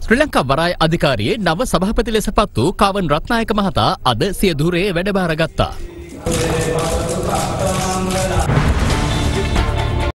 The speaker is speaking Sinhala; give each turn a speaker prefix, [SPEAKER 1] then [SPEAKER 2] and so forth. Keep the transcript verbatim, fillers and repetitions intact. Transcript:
[SPEAKER 1] ශ්‍රී ලංකා වරාය අධිකාරියේ නව සභාපති ලෙස පත් වූ කාවන් රත්නායක මහතා අද සිය ධුරයේ වැඩභාර ගත්තා.